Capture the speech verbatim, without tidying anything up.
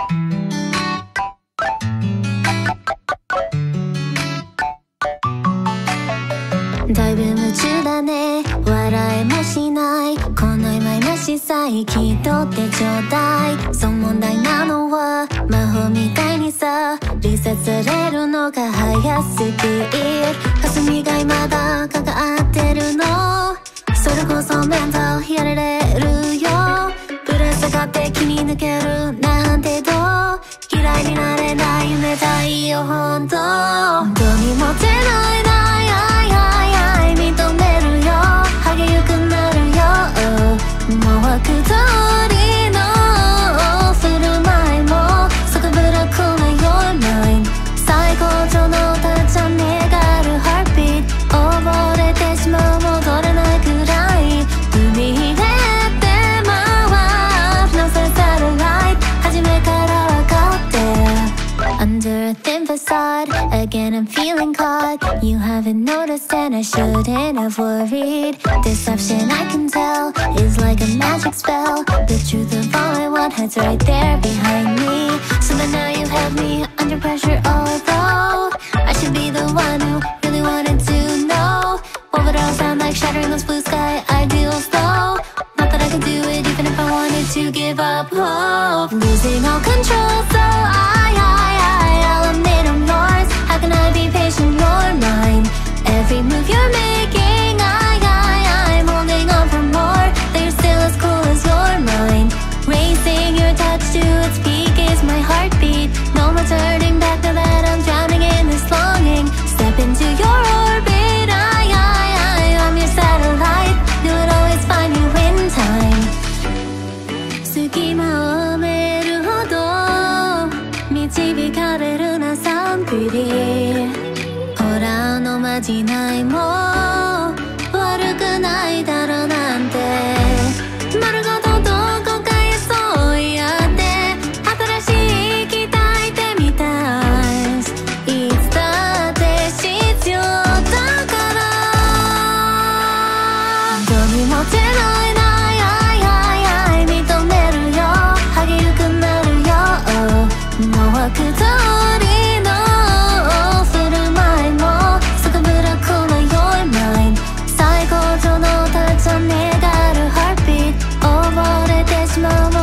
だいぶ夢中だね、笑えもしないこの今々しさえ聞いとってちょうだい。そう問題なのは魔法みたいにさリセットされるのが早すぎる。霞が今だ関ってるの、それこそメンタルやれれるよ。ぶら下がって気に抜けるなんてどう、嫌いになれない夢たいよほんと。どうにも出ないない愛愛愛認めるよ、激ゆくなるよ。もう枠通りの振る舞いもそこぶらくな Your mind 最高潮の立ち上がる Heartbeat 溺れてしまう戻れないくらい海入れて回るのさサテライト初めから分かって Under a thin facade again I'm feeling caught. You haven't noticed and I shouldn't have worried. Deception I can tell is like a magic spell. The truth of all I want hides right there behind me. So by now you have me under pressure although I should be the one who really wanted to know. What would all sound like shattering those blue sky ideals though? Not that I could do it even if I wanted to give up hope. Losing all control so I, I, I, I'll admit I'm yours. How can I be patient? You're mine. Every move you're making I, I, I'm holding on for more. That you're still as cool as your mind. Racing your touch to its peak is my heartbeat. No more turning back now that I'm drowning in this longing. Step into your orbit I, I, I, I'm your satellite. Knew I'd always find you in time. 隙間を埋めるほど導かれるなサンプリホラーのまじないも悪くないだろうなんて丸ごとどこかへそうやって新しい期待ってみたい。いつだって必要だからどうにも出ないない愛愛愛認めるよ、激ゆくなるよ。もう枠通りの振る舞いもそこぶらくな Your mind 最高潮の立ち上がる Heartbeat 溺れてしまう